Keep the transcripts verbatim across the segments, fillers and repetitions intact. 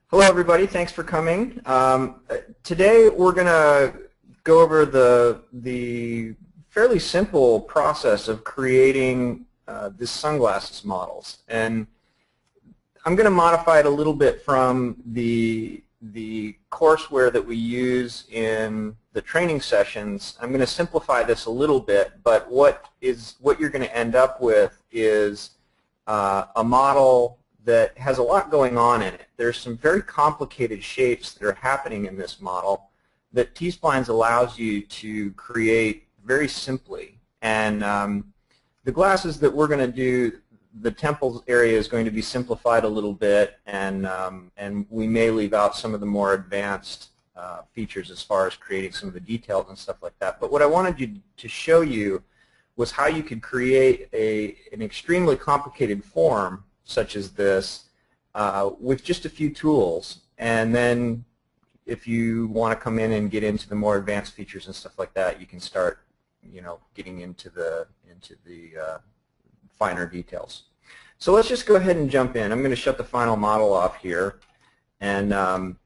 Hello, everybody. Thanks for coming. Um, today, we're going to go over the the fairly simple process of creating uh, this sunglasses models, and I'm going to modify it a little bit from the the courseware that we use in the training sessions. I'm going to simplify this a little bit, but what is what you're going to end up with is uh, a model that has a lot going on in it. There's some very complicated shapes that are happening in this model that T-Splines allows you to create very simply. And um, the glasses that we're going to do, the temples area is going to be simplified a little bit, and, um, and we may leave out some of the more advanced uh, features as far as creating some of the details and stuff like that. But what I wanted you to show you was how you could create a, an extremely complicated form such as this uh, with just a few tools, and then if you want to come in and get into the more advanced features and stuff like that, you can start, you know, getting into the into the uh, finer details. So let's just go ahead and jump in. I'm going to shut the final model off here, and um,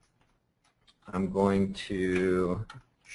I'm going to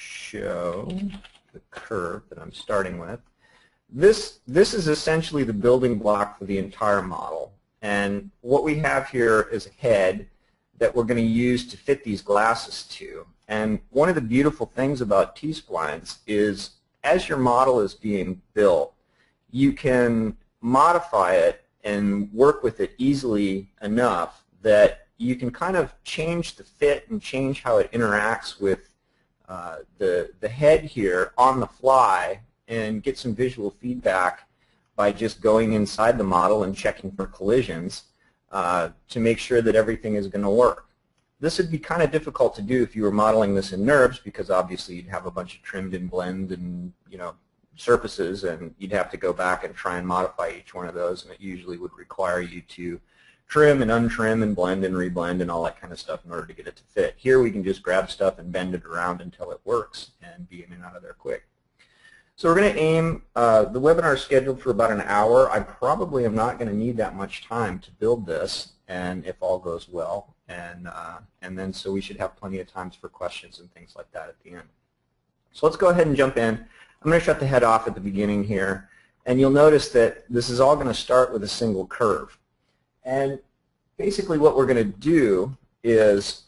show the curve that I'm starting with. This this is essentially the building block for the entire model. And what we have here is a head that we're going to use to fit these glasses to. And one of the beautiful things about T-Splines is as your model is being built, you can modify it and work with it easily enough that you can kind of change the fit and change how it interacts with uh, the, the head here on the fly and get some visual feedback by just going inside the model and checking for collisions uh, to make sure that everything is going to work. This would be kind of difficult to do if you were modeling this in NURBS, because obviously you'd have a bunch of trimmed and blend and you know surfaces, and you'd have to go back and try and modify each one of those, and it usually would require you to trim and untrim and blend and reblend and all that kind of stuff in order to get it to fit. Here we can just grab stuff and bend it around until it works and be in and out of there quick. So we're going to aim, uh, the webinar is scheduled for about an hour. I probably am not going to need that much time to build this, and if all goes well, and, uh, and then so we should have plenty of times for questions and things like that at the end. So let's go ahead and jump in. I'm going to shut the head off at the beginning here, and you'll notice that this is all going to start with a single curve. And basically what we're going to do is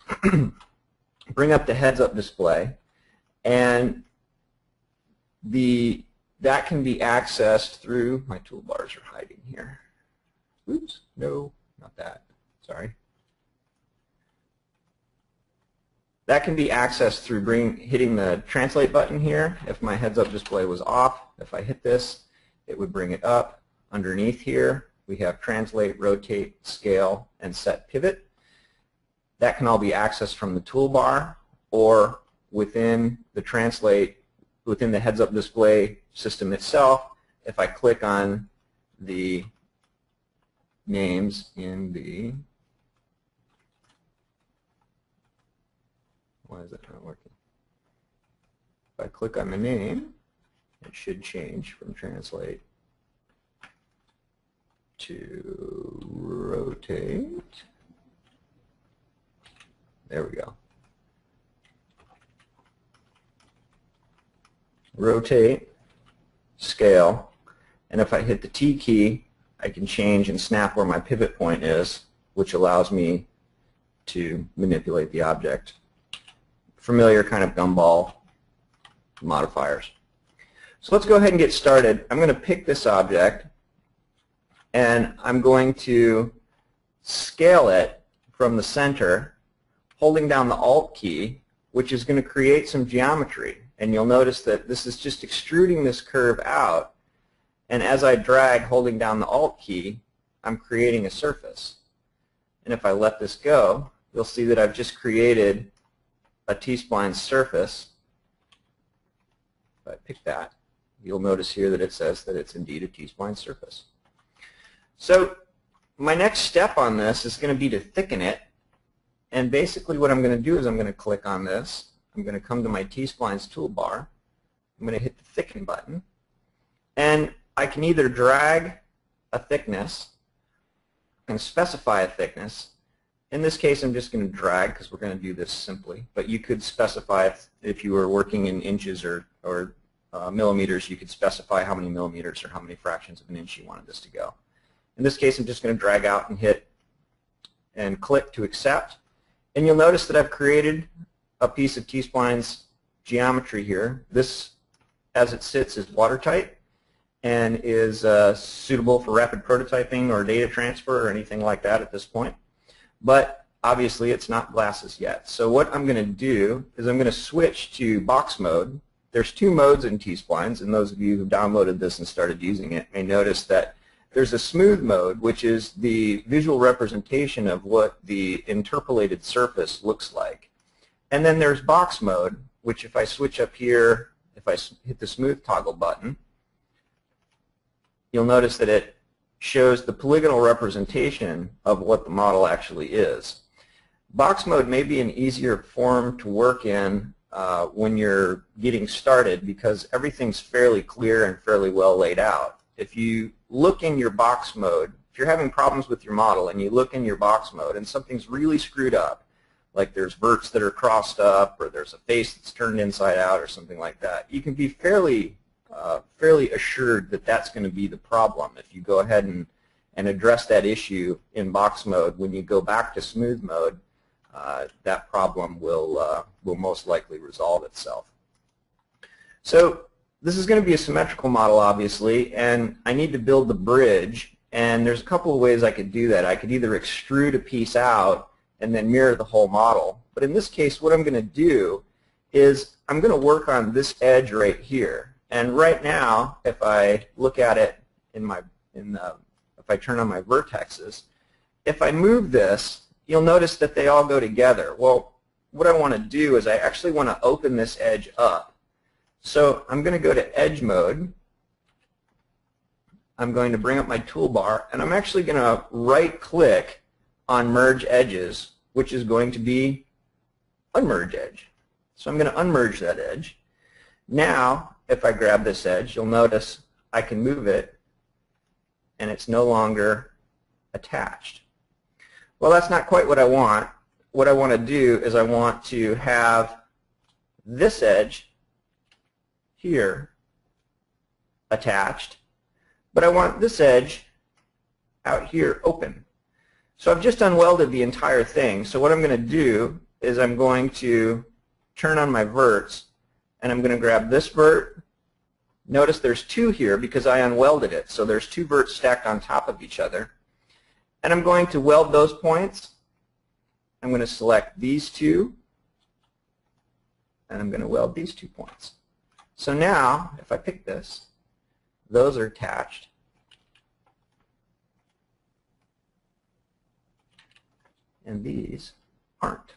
bring up the heads-up display, and The, that can be accessed through, my toolbars are hiding here. Oops, no, not that, sorry. That can be accessed through bring, hitting the translate button here. If my heads-up display was off, if I hit this, it would bring it up. Underneath here, we have translate, rotate, scale, and set pivot. That can all be accessed from the toolbar or within the translate within the heads-up display system itself. If I click on the names in the, why is that not working? If I click on the name, it should change from translate to rotate. There we go. Rotate, scale, and if I hit the T key, I can change and snap where my pivot point is, which allows me to manipulate the object. Familiar kind of gumball modifiers. So let's go ahead and get started. I'm going to pick this object, and I'm going to scale it from the center, holding down the Alt key, which is going to create some geometry. And you'll notice that this is just extruding this curve out, and as I drag holding down the Alt key, I'm creating a surface. And if I let this go, you'll see that I've just created a T-spline surface. If I pick that, you'll notice here that it says that it's indeed a T-spline surface. So my next step on this is going to be to thicken it, and basically what I'm going to do is I'm going to click on this. I'm going to come to my T-Splines toolbar. I'm going to hit the thicken button, and I can either drag a thickness and specify a thickness, in this case, I'm just going to drag because we're going to do this simply. But you could specify if, if you were working in inches or, or uh, millimeters, you could specify how many millimeters or how many fractions of an inch you wanted this to go. In this case, I'm just going to drag out and hit and click to accept. And you'll notice that I've created a piece of T-spline's geometry here. This, as it sits, is watertight and is uh, suitable for rapid prototyping or data transfer or anything like that at this point. But obviously it's not glasses yet. So what I'm going to do is I'm going to switch to box mode. There's two modes in T-splines, and those of you who downloaded this and started using it may notice that there's a smooth mode, which is the visual representation of what the interpolated surface looks like. And then there's box mode, which if I switch up here, if I hit the smooth toggle button, you'll notice that it shows the polygonal representation of what the model actually is. Box mode may be an easier form to work in uh, when you're getting started because everything's fairly clear and fairly well laid out. If you look in your box mode, if you're having problems with your model and you look in your box mode and something's really screwed up, like there's verts that are crossed up or there's a face that's turned inside out or something like that, you can be fairly Uh, fairly assured that that's going to be the problem. If you go ahead and, and address that issue in box mode, when you go back to smooth mode, uh, that problem will, uh, will most likely resolve itself. So this is going to be a symmetrical model, obviously, and I need to build the bridge, and there's a couple of ways I could do that. I could either extrude a piece out and then mirror the whole model, but in this case what I'm going to do is I'm going to work on this edge right here. And right now, if I look at it in my, in the, if I turn on my vertexes, if I move this, you'll notice that they all go together. Well, what I want to do is I actually want to open this edge up. So I'm going to go to edge mode. I'm going to bring up my toolbar, and I'm actually going to right-click on merge edges, which is going to be unmerge edge. So I'm going to unmerge that edge. Now, if I grab this edge, you'll notice I can move it and it's no longer attached. Well, that's not quite what I want. What I want to do is I want to have this edge here attached, but I want this edge out here open. So I've just unwelded the entire thing. So what I'm going to do is I'm going to turn on my verts, and I'm going to grab this vert. Notice there's two here because I unwelded it, so there's two verts stacked on top of each other. And I'm going to weld those points. I'm going to select these two, and I'm going to weld these two points. So now, if I pick this, those are attached. And these aren't.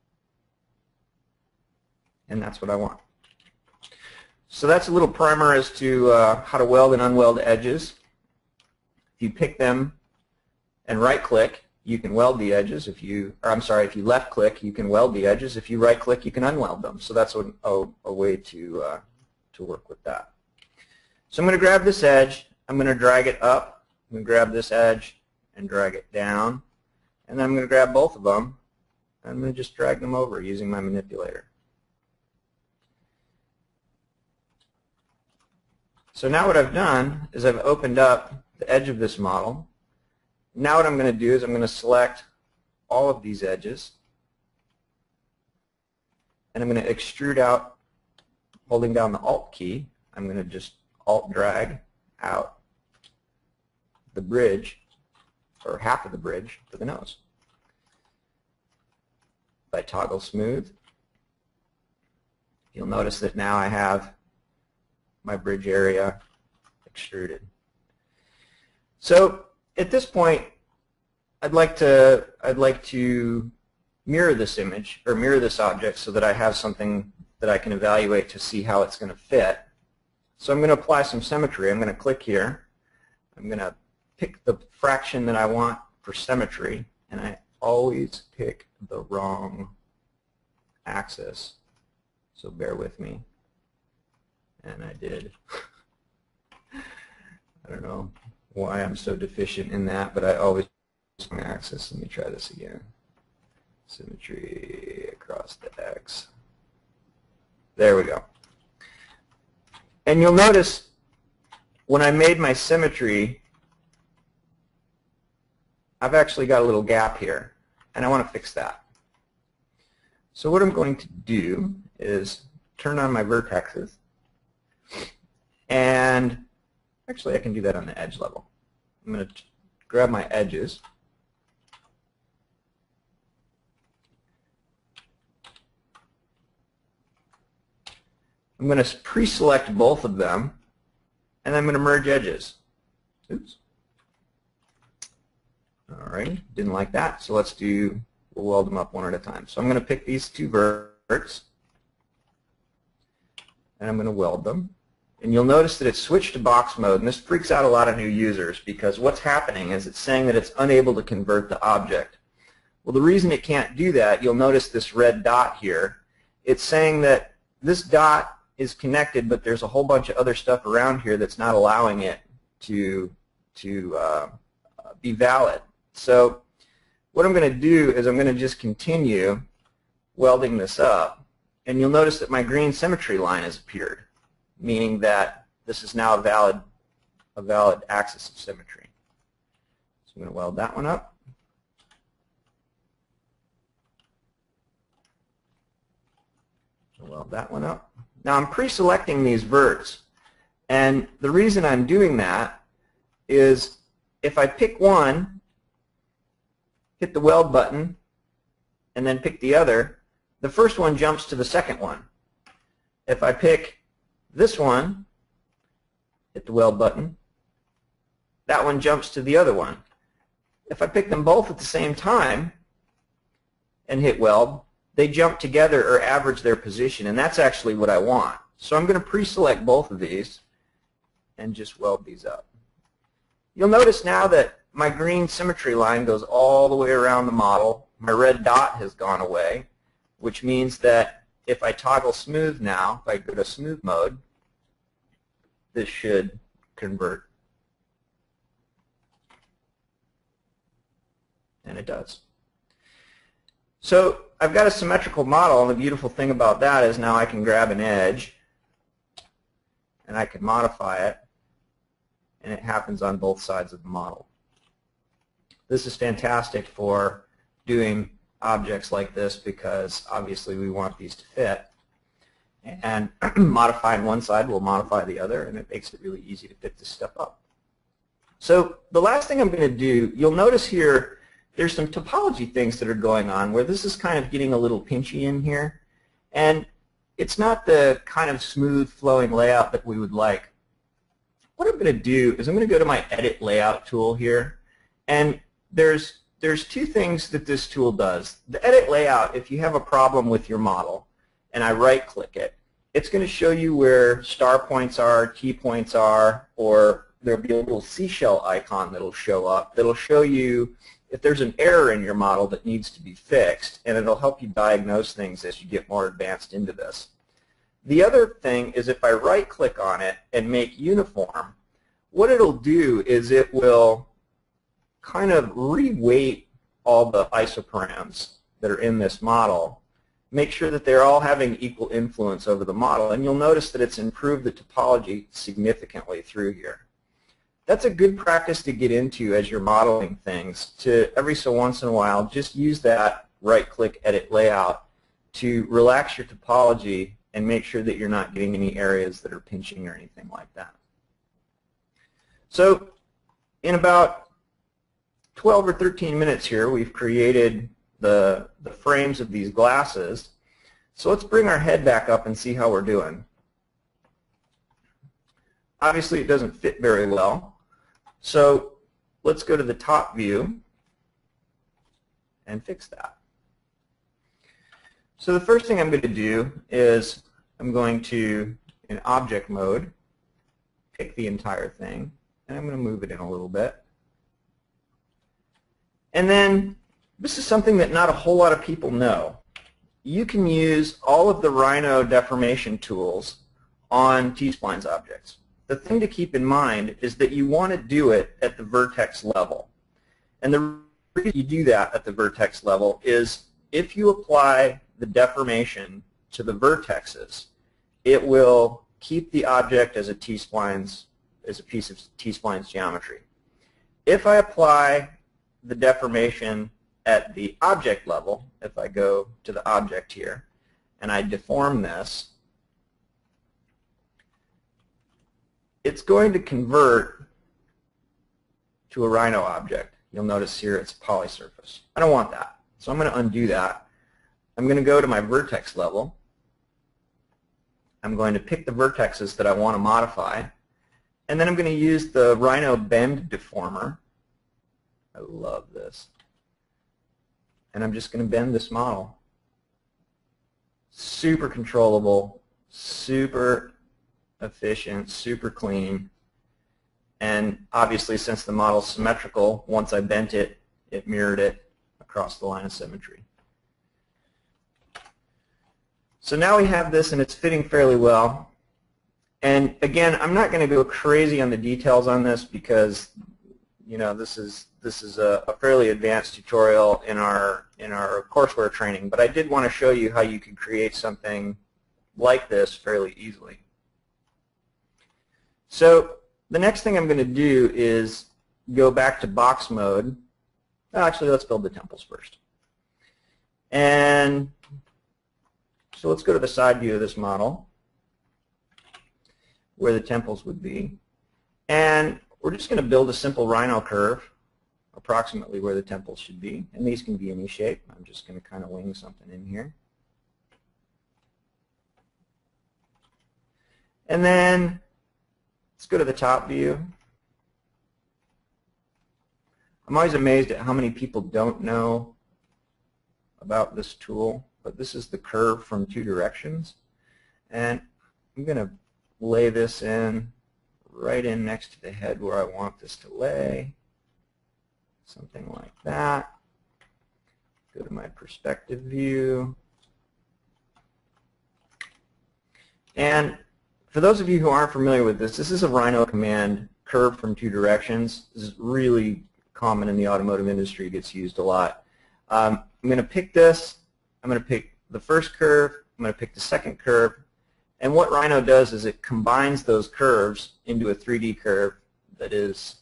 And that's what I want. So that's a little primer as to uh, how to weld and unweld edges. If you pick them and right-click, you can weld the edges. If you, or I'm sorry, if you left-click, you can weld the edges. If you right-click, you can unweld them. So that's a, a, a way to uh, to work with that. So I'm going to grab this edge. I'm going to drag it up. I'm going to grab this edge and drag it down, and then I'm going to grab both of them. And I'm going to just drag them over using my manipulator. So now what I've done is I've opened up the edge of this model. Now what I'm going to do is I'm going to select all of these edges, and I'm going to extrude out, holding down the Alt key. I'm going to just Alt drag out the bridge, or half of the bridge, for the nose. If I toggle smooth, you'll notice that now I have my bridge area extruded. So at this point, I'd like to I'd like to mirror this image or mirror this object so that I have something that I can evaluate to see how it's going to fit. So I'm going to apply some symmetry. I'm going to click here. I'm going to pick the fraction that I want for symmetry, and I always pick the wrong axis. So bear with me. And I did. I don't know why I'm so deficient in that, but I always wrong axis. Let me try this again. Symmetry across the X. There we go. And you'll notice when I made my symmetry, I've actually got a little gap here, and I want to fix that. So what I'm going to do is turn on my vertexes, and actually I can do that on the edge level. I'm going to grab my edges. I'm going to pre-select both of them, and I'm going to merge edges. Oops. All right, didn't like that, so let's do, we'll weld them up one at a time. So I'm going to pick these two verts, and I'm going to weld them. And you'll notice that it's switched to box mode, and this freaks out a lot of new users because what's happening is it's saying that it's unable to convert the object. Well, the reason it can't do that, you'll notice this red dot here. It's saying that this dot is connected, but there's a whole bunch of other stuff around here that's not allowing it to, to uh, be valid. So what I'm going to do is I'm going to just continue welding this up, and you'll notice that my green symmetry line has appeared, meaning that this is now a valid, a valid axis of symmetry. So I'm going to weld that one up. I'll weld that one up. Now I'm pre-selecting these verts, and the reason I'm doing that is if I pick one, hit the weld button, and then pick the other, the first one jumps to the second one. If I pick this one, hit the weld button, that one jumps to the other one. If I pick them both at the same time and hit weld, they jump together or average their position, and that's actually what I want. So I'm going to pre-select both of these and just weld these up. You'll notice now that my green symmetry line goes all the way around the model. My red dot has gone away, which means that if I toggle smooth now, if I go to smooth mode, this should convert. And it does. So I've got a symmetrical model, and the beautiful thing about that is now I can grab an edge and I can modify it, and it happens on both sides of the model. This is fantastic for doing objects like this because obviously we want these to fit, and modifying one side will modify the other, and it makes it really easy to fit this stuff up. So the last thing I'm going to do, you'll notice here there's some topology things that are going on where this is kind of getting a little pinchy in here, and it's not the kind of smooth flowing layout that we would like. What I'm going to do is I'm going to go to my Edit Layout tool here, and there's there's two things that this tool does. The Edit Layout, if you have a problem with your model and I right-click it, it's going to show you where star points are, key points are, or there'll be a little seashell icon that'll show up that'll show you if there's an error in your model that needs to be fixed, and it'll help you diagnose things as you get more advanced into this. The other thing is if I right-click on it and make uniform, what it'll do is it will kind of re-weight all the isoparams that are in this model, make sure that they're all having equal influence over the model, and you'll notice that it's improved the topology significantly through here. That's a good practice to get into as you're modeling things, to every so once in a while just use that right-click Edit Layout to relax your topology and make sure that you're not getting any areas that are pinching or anything like that. So in about twelve or thirteen minutes here, we've created the, the frames of these glasses. So let's bring our head back up and see how we're doing. Obviously, it doesn't fit very well. So let's go to the top view and fix that. So the first thing I'm going to do is I'm going to, in object mode, pick the entire thing, and I'm going to move it in a little bit. And then this is something that not a whole lot of people know. You can use all of the Rhino deformation tools on T-splines objects. The thing to keep in mind is that you want to do it at the vertex level. And the reason you do that at the vertex level is if you apply the deformation to the vertexes, it will keep the object as a T-splines, as a piece of T-splines geometry. If I apply the deformation at the object level, if I go to the object here, and I deform this, it's going to convert to a Rhino object. You'll notice here it's a polysurface. I don't want that, so I'm going to undo that. I'm going to go to my vertex level. I'm going to pick the vertexes that I want to modify, and then I'm going to use the Rhino Bend Deformer. I love this. And I'm just going to bend this model. Super controllable, super efficient, super clean. And obviously, since the model's symmetrical, once I bent it, it mirrored it across the line of symmetry. So now we have this, and it's fitting fairly well. And again, I'm not going to go crazy on the details on this because, you know, this is this is a, a fairly advanced tutorial in our in our courseware training. But I did want to show you how you can create something like this fairly easily. So the next thing I'm going to do is go back to box mode. Actually, let's build the temples first. And so let's go to the side view of this model where the temples would be. And we're just going to build a simple Rhino curve approximately where the temples should be. And these can be any shape. I'm just going to kind of wing something in here. And then let's go to the top view. I'm always amazed at how many people don't know about this tool, but this is the curve from two directions. And I'm going to lay this in right in next to the head where I want this to lay. Something like that. Go to my perspective view. And for those of you who aren't familiar with this, this is a Rhino command, curve from two directions. This is really common in the automotive industry. It gets used a lot. Um, I'm going to pick this. I'm going to pick the first curve. I'm going to pick the second curve. And what Rhino does is it combines those curves into a three D curve that is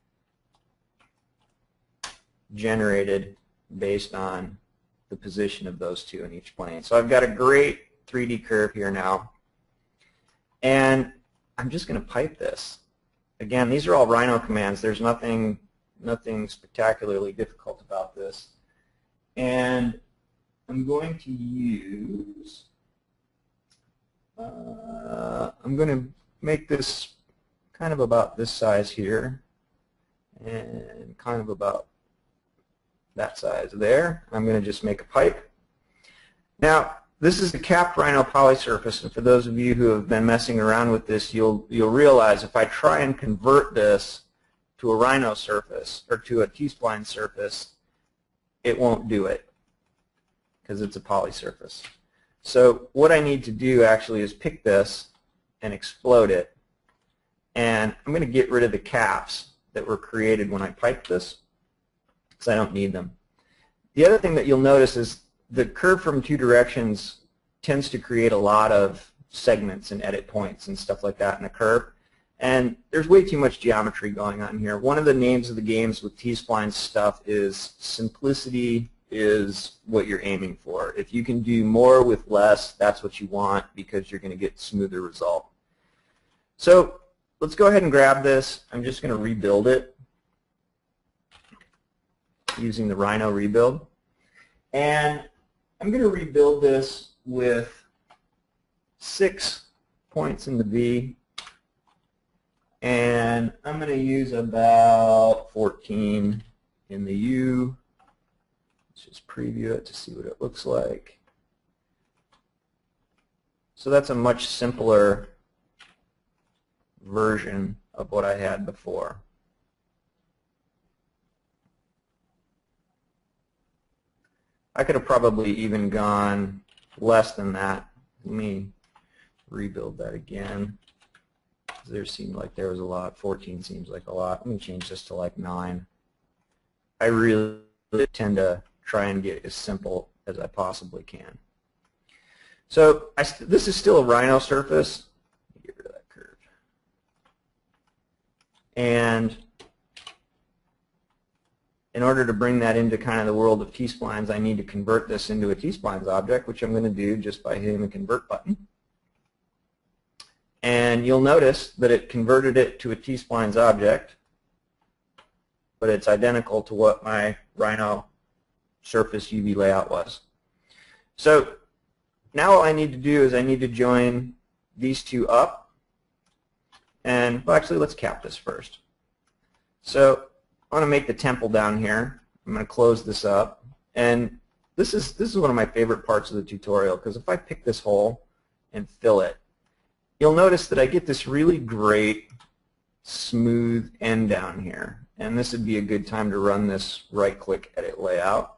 generated based on the position of those two in each plane. So I've got a great three D curve here now. And I'm just going to pipe this. Again, these are all Rhino commands. There's nothing, nothing spectacularly difficult about this. And I'm going to use, uh, I'm going to make this kind of about this size here and kind of about that size there. I'm going to just make a pipe. Now, this is the capped Rhino polysurface, and for those of you who have been messing around with this, you'll you'll realize if I try and convert this to a Rhino surface or to a T-spline surface, it won't do it because it's a polysurface. So what I need to do actually is pick this and explode it, and I'm going to get rid of the caps that were created when I piped this because I don't need them. The other thing that you'll notice is the curve from two directions tends to create a lot of segments and edit points and stuff like that in a curve. And there's way too much geometry going on here. One of the names of the games with T-spline stuff is simplicity is what you're aiming for. If you can do more with less, that's what you want because you're going to get smoother result. So let's go ahead and grab this. I'm just going to rebuild it using the Rhino rebuild. And I'm going to rebuild this with six points in the V, and I'm going to use about fourteen in the U. Let's just preview it to see what it looks like. So that's a much simpler version of what I had before. I could have probably even gone less than that. Let me rebuild that again. There seemed like there was a lot. fourteen seems like a lot. Let me change this to like nine. I really tend to try and get as simple as I possibly can. So I st this is still a Rhino surface. Get rid of that curve. And in order to bring that into kind of the world of T-splines, I need to convert this into a T-splines object, which I'm going to do just by hitting the convert button. And you'll notice that it converted it to a T-splines object, but it's identical to what my Rhino surface U V layout was. So now all I need to do is I need to join these two up. And, well, actually, let's cap this first. So I want to make the temple down here. I'm going to close this up. And this is, this is one of my favorite parts of the tutorial, because if I pick this hole and fill it, you'll notice that I get this really great smooth end down here. And this would be a good time to run this right-click edit layout.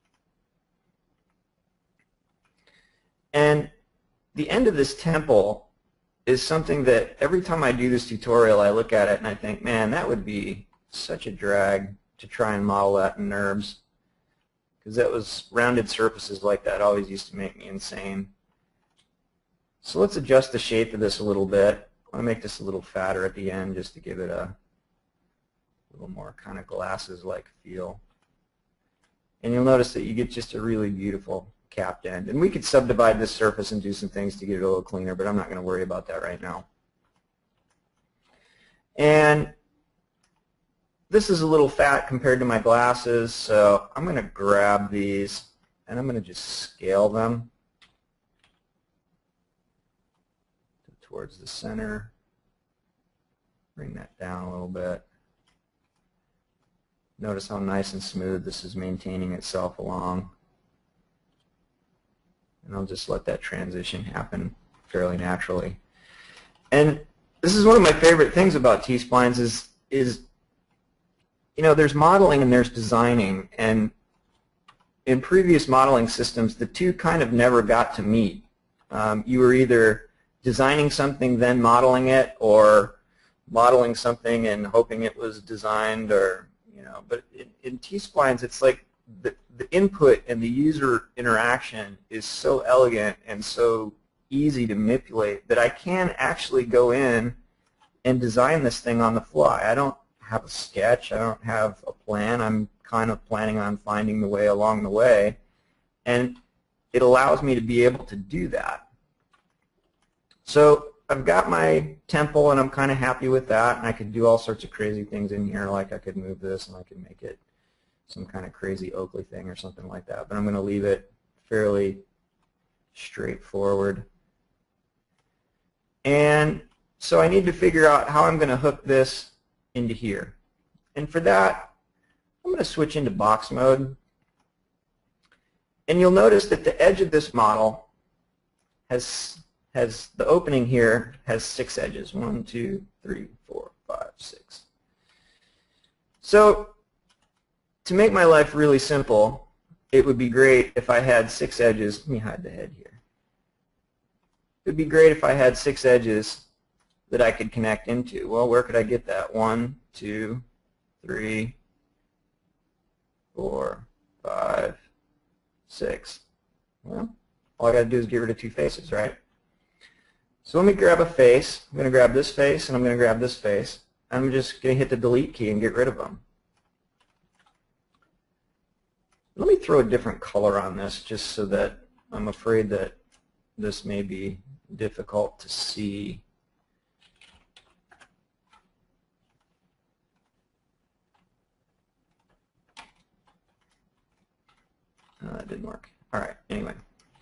And the end of this temple is something that every time I do this tutorial, I look at it and I think, man, that would be such a drag to try and model that in NURBS, because that was rounded surfaces like that always used to make me insane. So let's adjust the shape of this a little bit. I want to make this a little fatter at the end just to give it a little more kind of glasses-like feel. And you'll notice that you get just a really beautiful capped end. And we could subdivide this surface and do some things to get it a little cleaner, but I'm not going to worry about that right now. And this is a little fat compared to my glasses, so I'm going to grab these and I'm going to just scale them towards the center. Bring that down a little bit. Notice how nice and smooth this is maintaining itself along. And I'll just let that transition happen fairly naturally. And this is one of my favorite things about T-splines is, is you know, there's modeling and there's designing. And in previous modeling systems, the two kind of never got to meet. Um, you were either designing something, then modeling it, or modeling something and hoping it was designed, or, you know, but in, in T-splines, it's like the, the input and the user interaction is so elegant and so easy to manipulate that I can actually go in and design this thing on the fly. I don't have a sketch. I don't have a plan. I'm kind of planning on finding the way along the way, and it allows me to be able to do that. So I've got my temple, and I'm kind of happy with that, and I could do all sorts of crazy things in here, like I could move this and I could make it some kind of crazy Oakley thing or something like that, but I'm going to leave it fairly straightforward. And so I need to figure out how I'm going to hook this into here. And for that, I'm going to switch into box mode. And you'll notice that the edge of this model has has the opening here has six edges. One, two, three, four, five, six. So to make my life really simple, it would be great if I had six edges. Let me hide the head here. It would be great if I had six edges that I could connect into. Well, where could I get that? One, two, three, four, five, six. Well, all I got to do is get rid of two faces, right? So let me grab a face. I'm going to grab this face, and I'm going to grab this face. I'm just going to hit the delete key and get rid of them. Let me throw a different color on this just so that I'm afraid that this may be difficult to see. Uh, that didn't work. All right, anyway.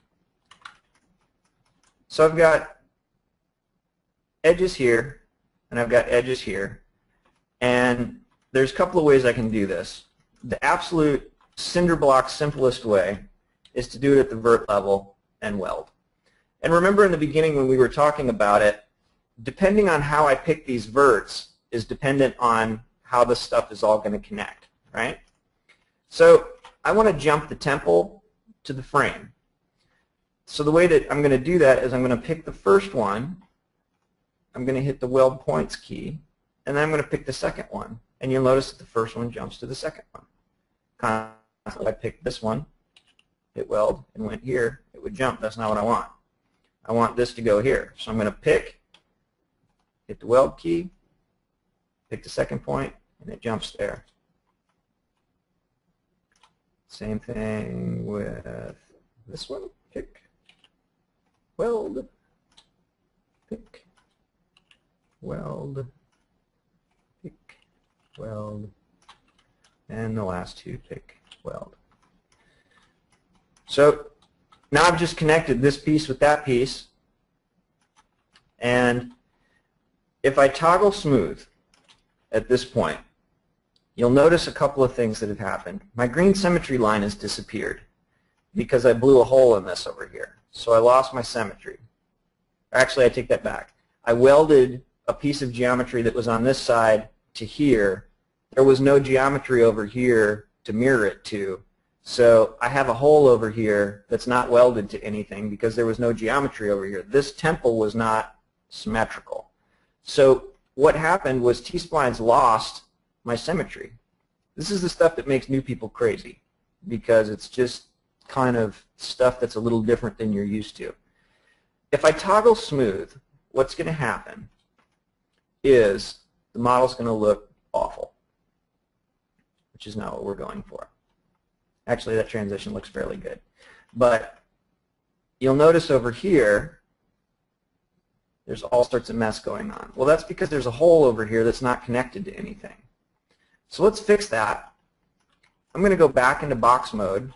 So I've got edges here, and I've got edges here. And there's a couple of ways I can do this. The absolute cinder block simplest way is to do it at the vert level and weld. And remember in the beginning when we were talking about it, depending on how I pick these verts is dependent on how this stuff is all going to connect, right? So I want to jump the temple to the frame. So the way that I'm going to do that is I'm going to pick the first one, I'm going to hit the weld points key, and then I'm going to pick the second one. And you'll notice that the first one jumps to the second one. Constantly, I pick this one, hit weld, and went here, it would jump. That's not what I want. I want this to go here. So I'm going to pick, hit the weld key, pick the second point, and it jumps there. Same thing with this one. Pick, weld, pick, weld, pick, weld, and the last two, pick, weld. So now I've just connected this piece with that piece, and if I toggle smooth at this point, you'll notice a couple of things that have happened. My green symmetry line has disappeared because I blew a hole in this over here. So I lost my symmetry. Actually, I take that back. I welded a piece of geometry that was on this side to here. There was no geometry over here to mirror it to. So I have a hole over here that's not welded to anything because there was no geometry over here. This temple was not symmetrical. So what happened was T-splines lost my symmetry. This is the stuff that makes new people crazy because it's just kind of stuff that's a little different than you're used to. If I toggle smooth, what's going to happen is the model's going to look awful, which is not what we're going for. Actually, that transition looks fairly good. But you'll notice over here there's all sorts of mess going on. Well, that's because there's a hole over here that's not connected to anything. So let's fix that. I'm going to go back into box mode.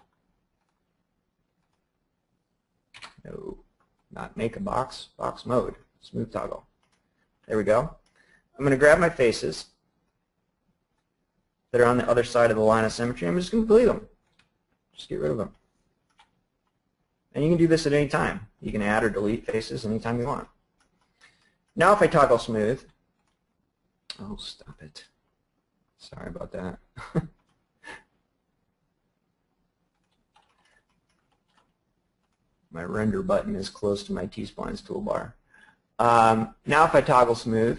No, not make a box, box mode, smooth toggle. There we go. I'm going to grab my faces that are on the other side of the line of symmetry. I'm just going to delete them. Just get rid of them. And you can do this at any time. You can add or delete faces anytime you want. Now if I toggle smooth, oh, stop it. Sorry about that. My render button is close to my T-splines toolbar. Um, now if I toggle smooth,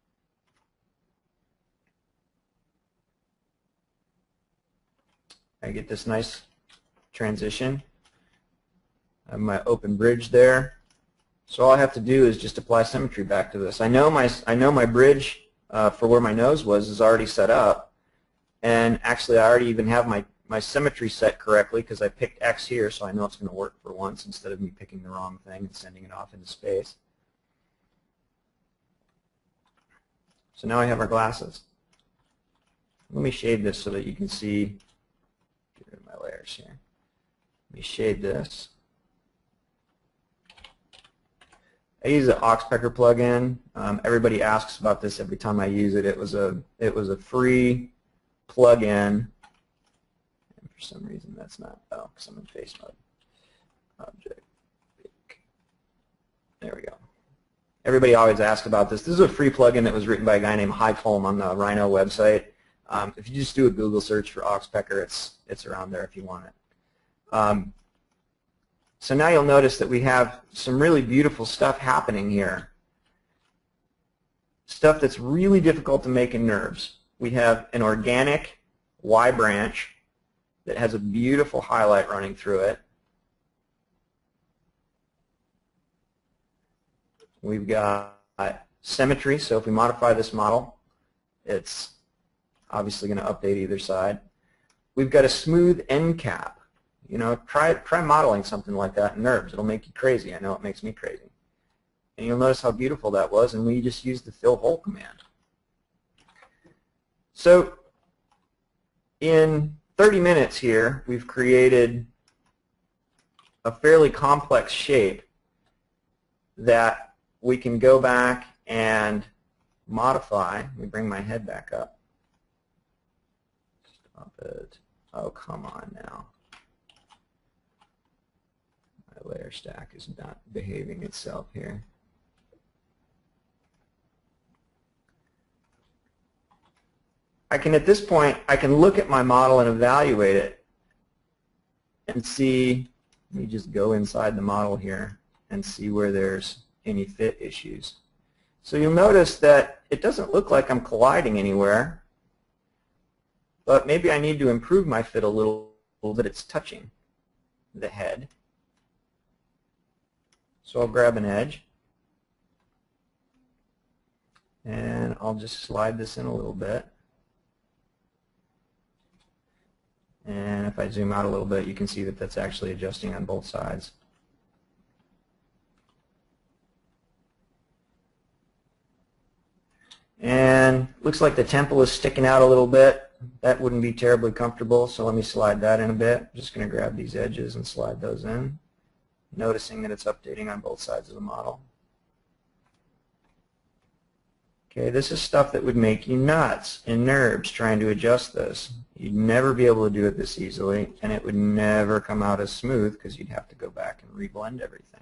I get this nice transition. I have my open bridge there. So all I have to do is just apply symmetry back to this. I know my, I know my bridge uh, for where my nose was is already set up. And actually I already even have my, my symmetry set correctly because I picked X here, so I know it's going to work for once instead of me picking the wrong thing and sending it off into space. So now I have our glasses. Let me shade this so that you can see. Get rid of my layers here. Let me shade this. I use the Oxpecker plugin. Um, everybody asks about this every time I use it. It was a it was a free plugin. And for some reason that's not. Oh, because I'm in face mode. Object. There we go. Everybody always asks about this. This is a free plugin that was written by a guy named Highcomb on the Rhino website. Um, if you just do a Google search for Oxpecker, it's it's around there if you want it. Um, so now you'll notice that we have some really beautiful stuff happening here. Stuff that's really difficult to make in NURBS. We have an organic Y branch that has a beautiful highlight running through it. We've got symmetry, so if we modify this model, it's obviously going to update either side. We've got a smooth end cap. You know, try try modeling something like that in NURBS. It'll make you crazy. I know it makes me crazy. And you'll notice how beautiful that was, and we just used the fill hole command. So in thirty minutes here, we've created a fairly complex shape that we can go back and modify. Let me bring my head back up. Stop it. Oh, come on now. My layer stack is not behaving itself here. I can, at this point, I can look at my model and evaluate it and see, let me just go inside the model here and see where there's any fit issues. So you'll notice that it doesn't look like I'm colliding anywhere, but maybe I need to improve my fit a little, that it's touching. the head. So I'll grab an edge, and I'll just slide this in a little bit. And if I zoom out a little bit, you can see that that's actually adjusting on both sides. And looks like the temple is sticking out a little bit. That wouldn't be terribly comfortable, so let me slide that in a bit. I'm just going to grab these edges and slide those in, noticing that it's updating on both sides of the model. Okay, this is stuff that would make you nuts and nerves trying to adjust this. You'd never be able to do it this easily, and it would never come out as smooth because you'd have to go back and reblend everything.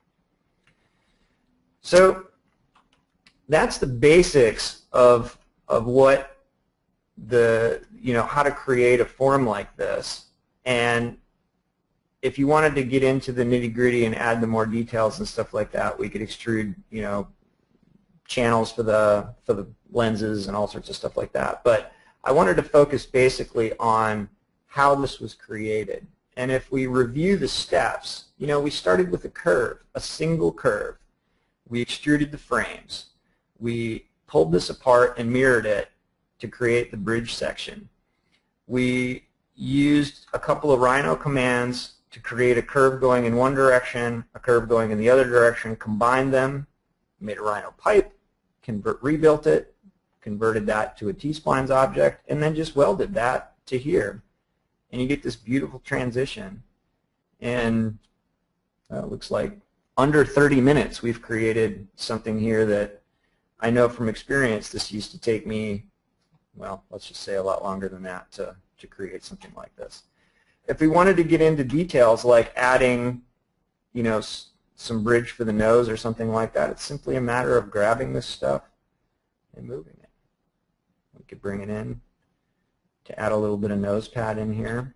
So that's the basics of, of what the, you know, how to create a form like this. And if you wanted to get into the nitty-gritty and add the more details and stuff like that, we could extrude, you know, channels for the for the lenses and all sorts of stuff like that. But I wanted to focus basically on how this was created. And if we review the steps, you know, we started with a curve, a single curve. We extruded the frames. We pulled this apart and mirrored it to create the bridge section. We used a couple of Rhino commands to create a curve going in one direction, a curve going in the other direction, combined them, made a Rhino pipe, convert, rebuilt it, converted that to a T-splines object, and then just welded that to here. And you get this beautiful transition. And uh, it looks like under thirty minutes we've created something here that I know from experience this used to take me, well, let's just say a lot longer than that to, to create something like this. If we wanted to get into details like adding, you know, s some bridge for the nose or something like that, it's simply a matter of grabbing this stuff and moving it. We could bring it in to add a little bit of nose pad in here.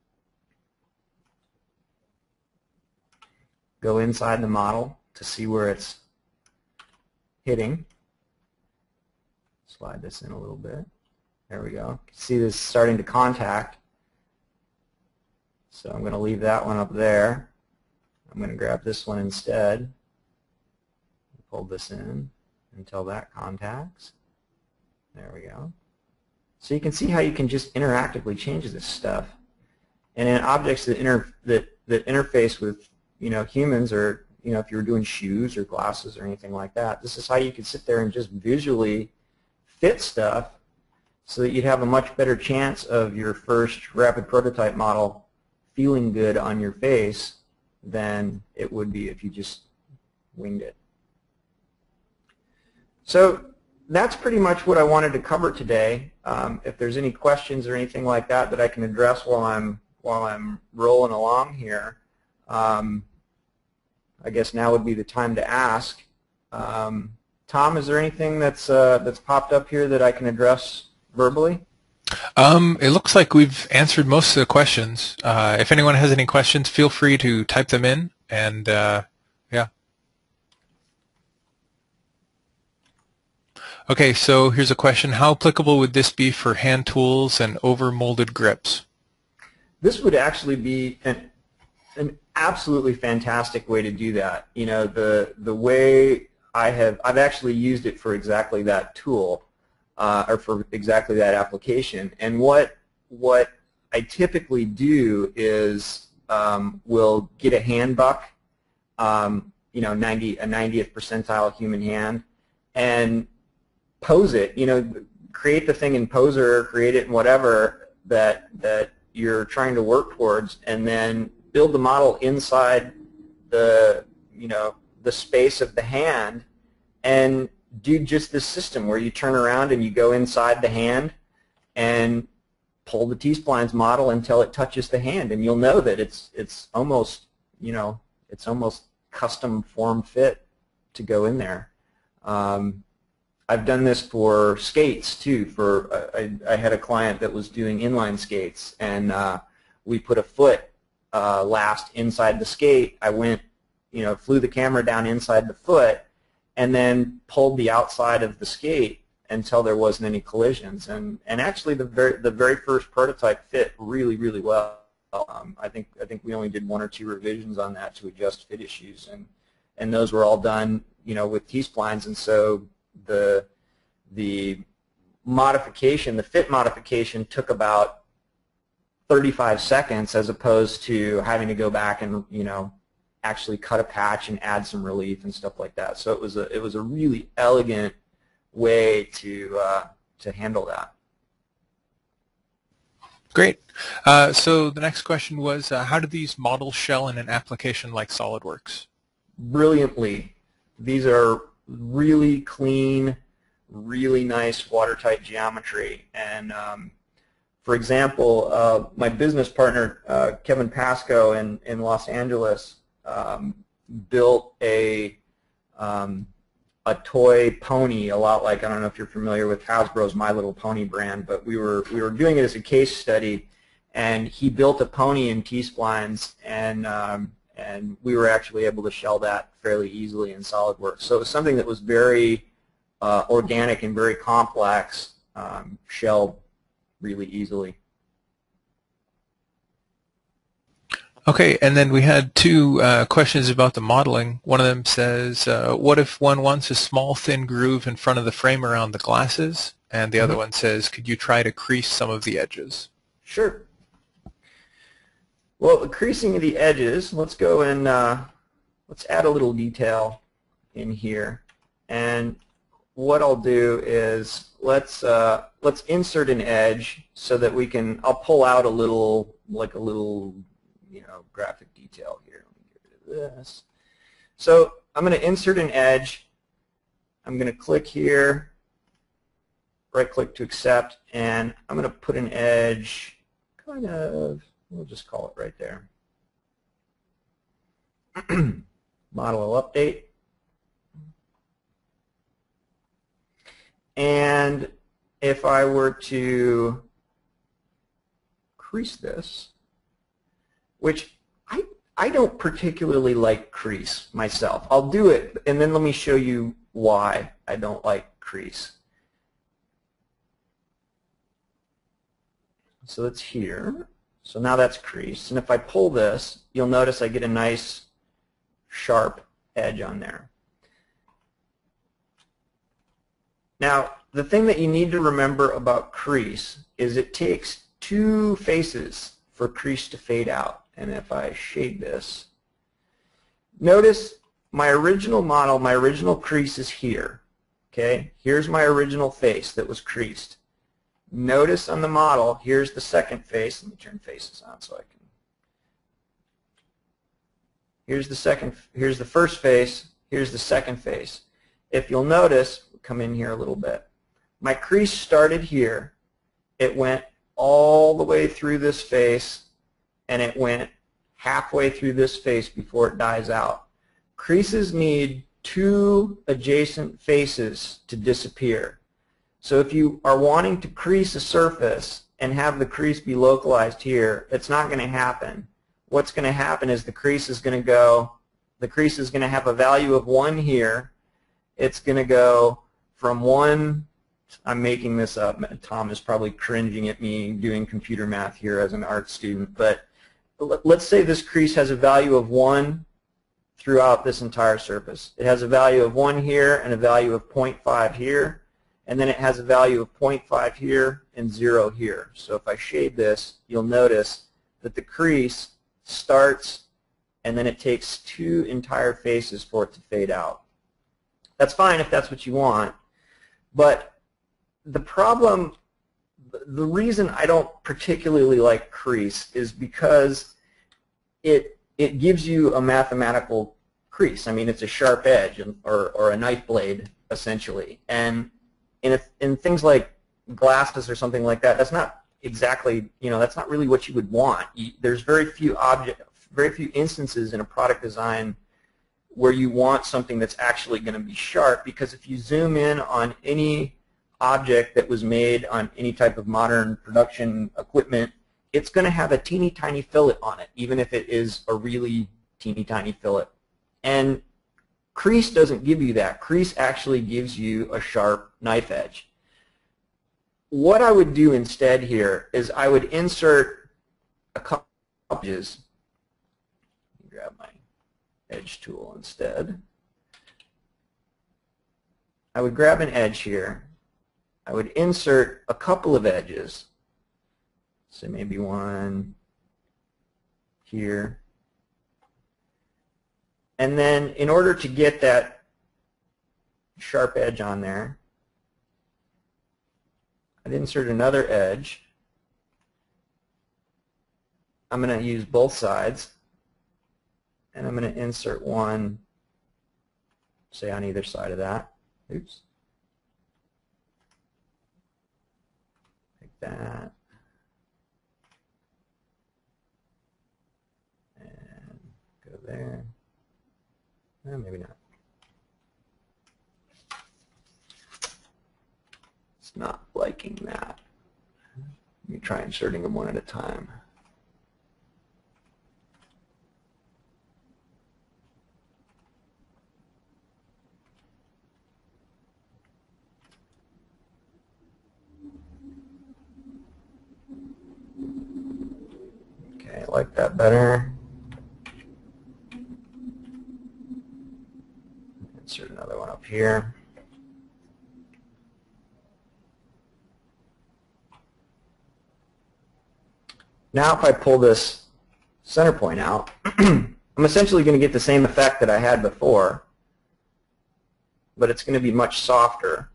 Go inside the model to see where it's hitting. Slide this in a little bit. There we go. See this starting to contact. So I'm going to leave that one up there. I'm going to grab this one instead. Pull this in until that contacts. There we go. So you can see how you can just interactively change this stuff. And in objects that inter that that interface with, you know, humans, or, you know, if you were doing shoes or glasses or anything like that, this is how you could sit there and just visually fit stuff so that you'd have a much better chance of your first rapid prototype model feeling good on your face than it would be if you just winged it. So that's pretty much what I wanted to cover today. Um, if there's any questions or anything like that that I can address while I'm while I'm rolling along here, um, I guess now would be the time to ask. Um, Tom, is there anything that's uh, that's popped up here that I can address verbally? Um, it looks like we've answered most of the questions. Uh, if anyone has any questions, feel free to type them in, and uh, yeah. Okay, so here's a question. How applicable would this be for hand tools and over-molded grips? This would actually be an, an absolutely fantastic way to do that. You know, the, the way I have, I've actually used it for exactly that tool. Uh, or for exactly that application. And what what I typically do is um, we'll get a hand buck, um, you know, ninety a ninetieth percentile human hand, and pose it. You know, create the thing in Poser, create it in whatever that that you're trying to work towards, and then build the model inside the you know the space of the hand, and do just this system where you turn around and you go inside the hand and pull the T-splines model until it touches the hand, and you'll know that it's it's almost you know it's almost custom form fit to go in there. Um, I've done this for skates too. For uh, I, I had a client that was doing inline skates, and uh, we put a foot uh, last inside the skate. I went, you know, flew the camera down inside the foot, and then pulled the outside of the skate until there wasn't any collisions. And and actually, the very the very first prototype fit really really well. Um, I think I think we only did one or two revisions on that to adjust fit issues, and and those were all done, you know, with T-splines. And so the the modification, the fit modification, took about thirty-five seconds, as opposed to having to go back and, you know, actually cut a patch and add some relief and stuff like that. So it was a it was a really elegant way to uh, to handle that. Great. Uh, so the next question was, uh, how do these models shell in an application like SolidWorks? Brilliantly. These are really clean, really nice watertight geometry. And um, for example, uh, my business partner, uh, Kevin Pasco in, in Los Angeles, um, built a um, a toy pony, a lot like, I don't know if you're familiar with Hasbro's My Little Pony brand, but we were we were doing it as a case study, and he built a pony in T-splines, and um, and we were actually able to shell that fairly easily in SolidWorks. So it was something that was very uh, organic and very complex, um, shelled really easily. Okay, and then we had two uh, questions about the modeling. One of them says, uh, what if one wants a small thin groove in front of the frame around the glasses? And the mm-hmm. other one says, could you try to crease some of the edges? Sure. Well, the creasing of the edges, let's go and uh, let's add a little detail in here. And what I'll do is let's uh, let's insert an edge so that we can, I'll pull out a little, like a little, you know, graphic detail here. Let me get rid of this. So I'm going to insert an edge. I'm going to click here, right click to accept, and I'm going to put an edge kind of, we'll just call it right there. Model will update. And if I were to crease this, which I, I don't particularly like crease myself. I'll do it, and then let me show you why I don't like crease. So that's here. So now that's creased. And if I pull this, you'll notice I get a nice sharp edge on there. Now, the thing that you need to remember about crease is it takes two faces for crease to fade out. And if I shade this, notice my original model, my original crease is here. Okay, here's my original face that was creased. Notice on the model, here's the second face. Let me turn faces on so I can. Here's the second. Here's the first face. Here's the second face. If you'll notice, we'll come in here a little bit. My crease started here. It went all the way through this face, and it went halfway through this face before it dies out. Creases need two adjacent faces to disappear. So if you are wanting to crease a surface and have the crease be localized here, it's not going to happen. What's going to happen is the crease is going to go, the crease is going to have a value of one here. It's going to go from one, I'm making this up, Tom is probably cringing at me doing computer math here as an art student, but let's say this crease has a value of one throughout this entire surface. It has a value of one here and a value of zero point five here, and then it has a value of zero point five here and zero here. So if I shade this, you'll notice that the crease starts and then it takes two entire faces for it to fade out. That's fine if that's what you want, but the problem, the reason I don't particularly like crease is because it it gives you a mathematical crease. I mean, it's a sharp edge or, or a knife blade, essentially. And in, a, in things like glasses or something like that, that's not exactly, you know, that's not really what you would want. You, there's very few object, very few instances in a product design where you want something that's actually going to be sharp, because if you zoom in on any object that was made on any type of modern production equipment, it's going to have a teeny tiny fillet on it, even if it is a really teeny tiny fillet. And crease doesn't give you that. Crease actually gives you a sharp knife edge. What I would do instead here is I would insert a couple edges. Grab my edge tool instead. I would grab an edge here. I would insert a couple of edges. So maybe one here. And then in order to get that sharp edge on there, I'd insert another edge. I'm going to use both sides, and I'm going to insert one, say on either side of that. Oops. Like that. And go there. Eh, maybe not. It's not liking that. Let me try inserting them one at a time. Okay, I like that better. Insert another one up here. Now if I pull this center point out, I'm essentially going to get the same effect that I had before, but it's going to be much softer.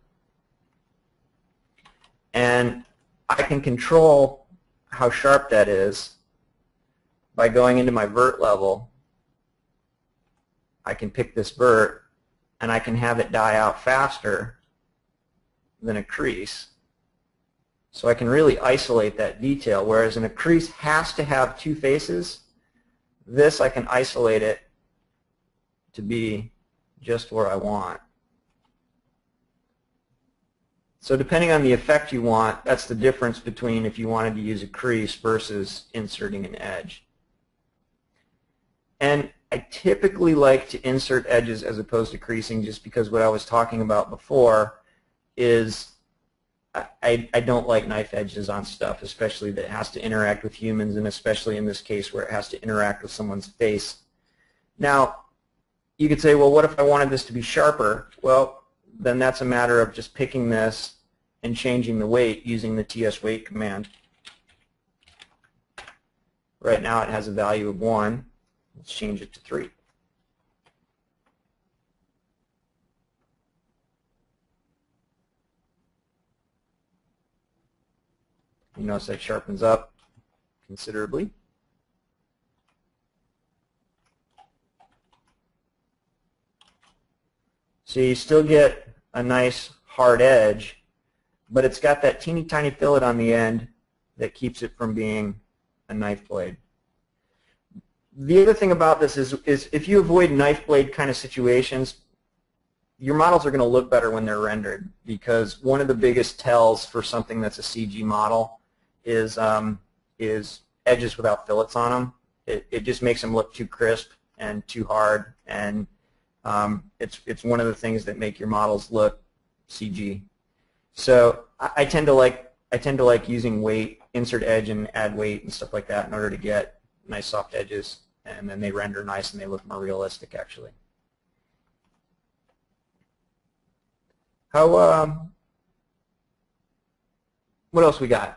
And I can control how sharp that is by going into my vert level. I can pick this vert and I can have it die out faster than a crease. So I can really isolate that detail, whereas in a crease has to have two faces. This I can isolate it to be just where I want. So depending on the effect you want, that's the difference between if you wanted to use a crease versus inserting an edge. And I typically like to insert edges as opposed to creasing, just because what I was talking about before is I, I don't like knife edges on stuff, especially that has to interact with humans, and especially in this case where it has to interact with someone's face. Now, you could say, well, what if I wanted this to be sharper? Well, then that's a matter of just picking this and changing the weight using the T S weight command. Right now it has a value of one. Let's change it to three. You notice that sharpens up considerably. So you still get a nice hard edge, but it's got that teeny tiny fillet on the end that keeps it from being a knife blade. The other thing about this is, is if you avoid knife blade kind of situations, your models are going to look better when they're rendered, because one of the biggest tells for something that's a C G model is um, is edges without fillets on them. It, it just makes them look too crisp and too hard, and um, it's it's one of the things that make your models look C G. So I, I tend to like I tend to like using weight, insert edge, and add weight and stuff like that in order to get nice soft edges, and then they render nice and they look more realistic actually. How um, what else we got?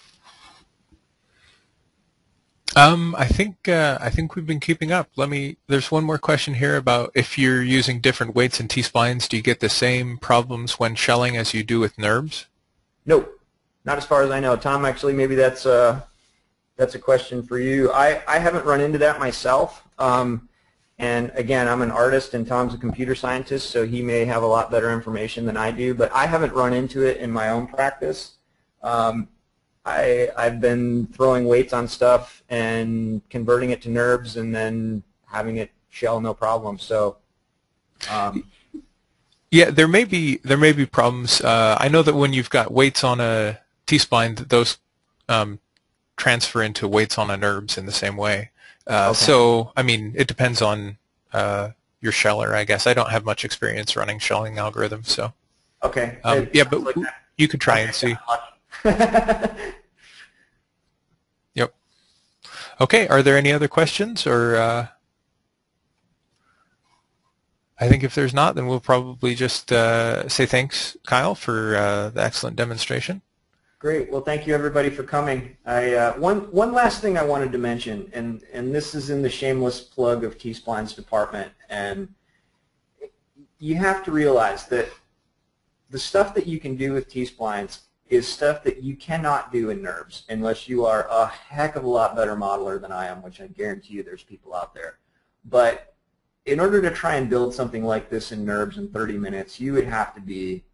Um, I think uh, I think we've been keeping up. Let me. There's one more question here about if you're using different weights and T-splines, do you get the same problems when shelling as you do with N U R Bs? No, not as far as I know. Tom, actually, maybe that's uh, that's a question for you. I I haven't run into that myself. Um, and again, I'm an artist, and Tom's a computer scientist, so he may have a lot better information than I do. But I haven't run into it in my own practice. Um, I, I've been throwing weights on stuff and converting it to N U R Bs and then having it shell no problem. So, um, yeah, there may be there may be problems. Uh, I know that when you've got weights on a T-spline, those um, transfer into weights on a N U R Bs in the same way. Uh, okay. So, I mean, it depends on uh, your sheller, I guess. I don't have much experience running shelling algorithms, so. Okay. Um, yeah, but like you could try okay. and see. Yep. Okay, are there any other questions, or uh, I think if there's not, then we'll probably just uh, say thanks, Kyle, for uh, the excellent demonstration. Great. Well, thank you everybody for coming. I uh, one one last thing I wanted to mention, and and this is in the shameless plug of T-Spline's department, and you have to realize that the stuff that you can do with T-Splines is stuff that you cannot do in NURBS unless you are a heck of a lot better modeler than I am, which I guarantee you there's people out there. But in order to try and build something like this in NURBS in thirty minutes, you would have to be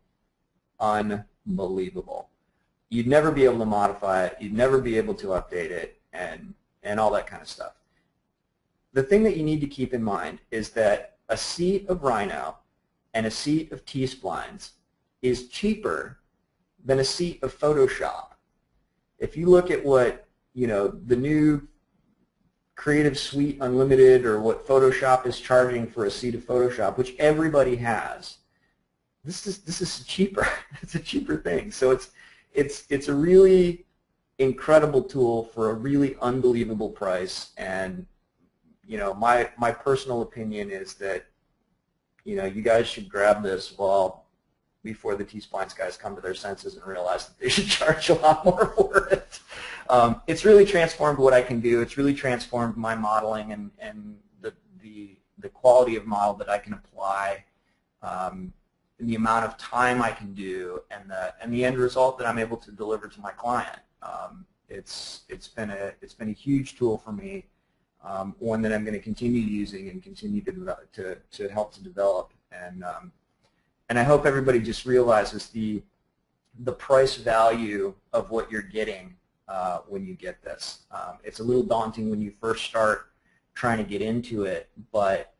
unbelievable. You'd never be able to modify it, you'd never be able to update it, and, and all that kind of stuff. The thing that you need to keep in mind is that a seat of Rhino and a seat of T-Splines is cheaper than a seat of Photoshop. If you look at what, you know, the new Creative Suite Unlimited or what Photoshop is charging for a seat of Photoshop, which everybody has, this is this is cheaper. It's a cheaper thing. So it's it's it's a really incredible tool for a really unbelievable price. And you know, my my personal opinion is that you know you guys should grab this while before the T-Splines guys come to their senses and realize that they should charge a lot more for it. Um, it's really transformed what I can do. It's really transformed my modeling and, and the, the, the quality of model that I can apply, um, and the amount of time I can do, and the, and the end result that I'm able to deliver to my client. Um, it's, it's, been a, it's been a huge tool for me, um, one that I'm going to continue using and continue to, to, to help to develop. And, um, And I hope everybody just realizes the the price value of what you're getting uh, when you get this. Um, it's a little daunting when you first start trying to get into it, but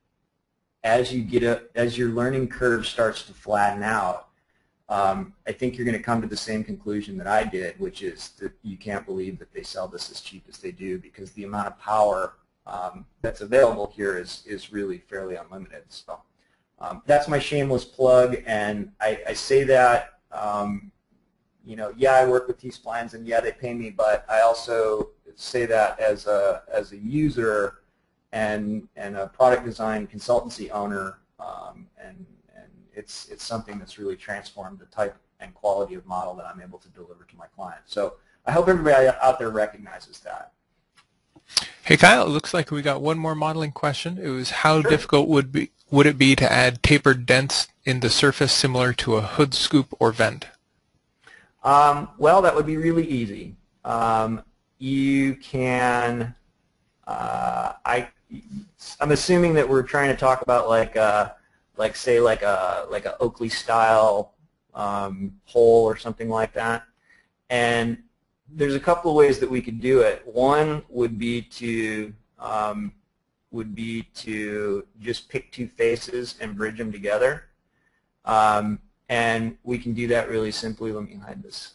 as you get a, as your learning curve starts to flatten out, um, I think you're going to come to the same conclusion that I did, which is that you can't believe that they sell this as cheap as they do, because the amount of power um, that's available here is is really fairly unlimited. So. Um, that's my shameless plug, and I, I say that, um, you know, yeah, I work with T-Splines, and yeah, they pay me, but I also say that as a as a user and and a product design consultancy owner, um, and and it's it's something that's really transformed the type and quality of model that I'm able to deliver to my clients. So I hope everybody out there recognizes that. Hey Kyle, it looks like we got one more modeling question. It was how Sure. difficult would be would it be to add tapered dents in the surface similar to a hood scoop or vent? Um, well, that would be really easy. Um, you can, uh, I, I'm assuming that we're trying to talk about like, uh, like say like a like a Oakley style um, hole or something like that. And there's a couple of ways that we could do it. One would be to um, would be to just pick two faces and bridge them together. Um, and we can do that really simply. Let me hide this.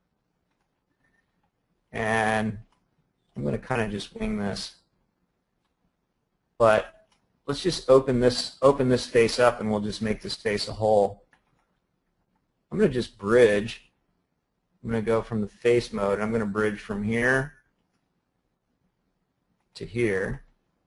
And I'm going to kind of just wing this. But let's just open this open this face up, and we'll just make this face a hole. I'm going to just bridge. I'm going to go from the face mode. I'm going to bridge from here to here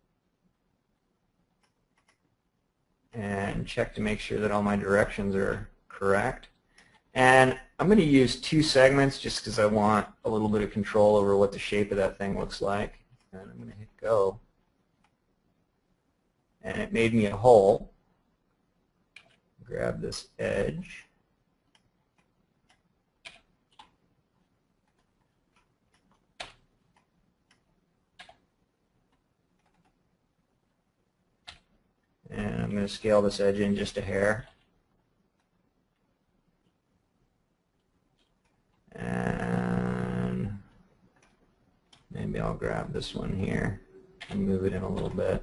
and check to make sure that all my directions are correct. And I'm going to use two segments just because I want a little bit of control over what the shape of that thing looks like. And I'm going to hit go. And it made me a hole. Grab this edge. And I'm going to scale this edge in just a hair. And maybe I'll grab this one here and move it in a little bit.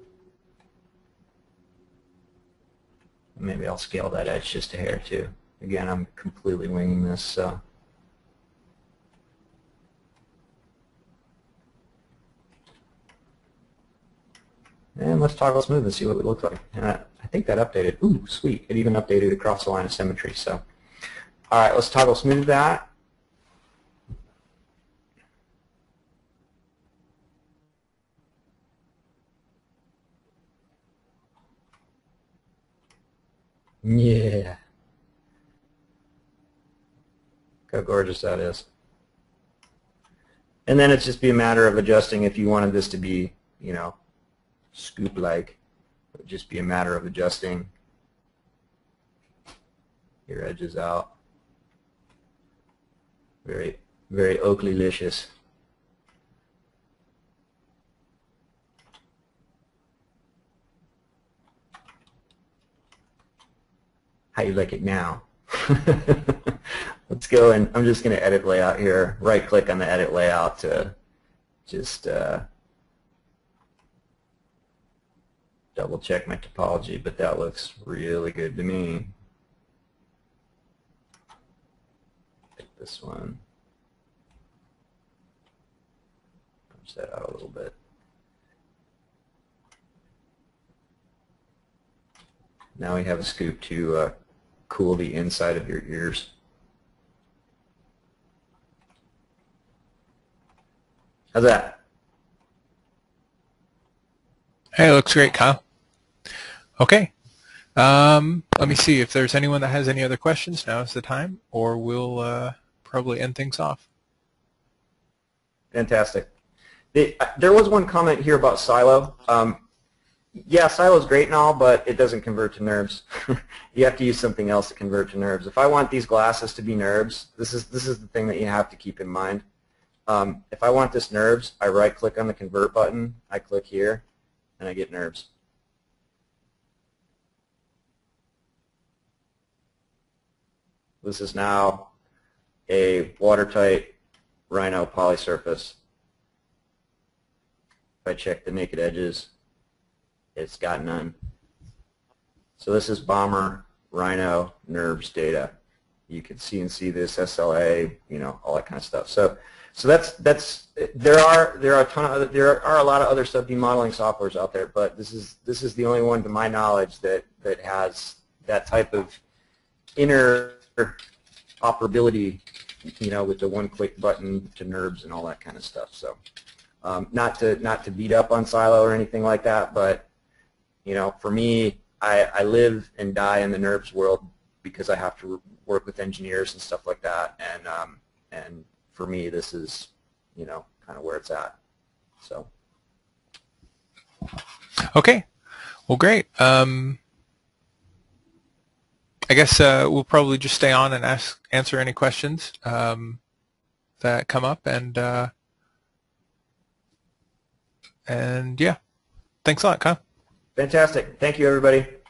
And maybe I'll scale that edge just a hair too. Again, I'm completely winging this, so. And let's toggle smooth and see what it looks like. And I, I think that updated. Ooh, sweet. It even updated across the line of symmetry. So, all right, let's toggle smooth that. Yeah. Look how gorgeous that is. And then it's just be a matter of adjusting if you wanted this to be, you know, scoop-like. It would just be a matter of adjusting your edges out. Very, very Oakley-licious. How you like it now? Let's go, and I'm just going to edit layout here. Right click on the edit layout to just uh, double check my topology, but that looks really good to me. Take this one. Punch that out a little bit. Now we have a scoop to uh, cool the inside of your ears. How's that? Hey, it looks great, Kyle. Okay. Um, let me see if there's anyone that has any other questions. Now is the time, or we'll uh, probably end things off. Fantastic. The, uh, there was one comment here about Silo. Um, yeah, Silo is great and all, but it doesn't convert to N U R B S. You have to use something else to convert to N U R B S. If I want these glasses to be N U R B S, this is, this is the thing that you have to keep in mind. Um, if I want this N U R B S, I right-click on the Convert button, I click here, and I get N U R B S. This is now a watertight Rhino polysurface. If I check the naked edges, it's got none. So this is Bomber, Rhino, N U R B S data. You can see and see this S L A, you know, all that kind of stuff. So, so that's that's there are there are a ton of other, there are a lot of other sub-D modeling softwares out there, but this is this is the only one, to my knowledge, that that has that type of interoperability, you know, with the one-click button to N U R B S and all that kind of stuff. So, um, not to not to beat up on Silo or anything like that, but you know, for me, I, I live and die in the N U R B S world because I have to work with engineers and stuff like that, and um, and for me, this is, you know, kind of where it's at. So. Okay. Well, great. Um, I guess uh, we'll probably just stay on and ask answer any questions um, that come up, and uh, and yeah, thanks a lot, Kyle. Fantastic. Thank you, everybody.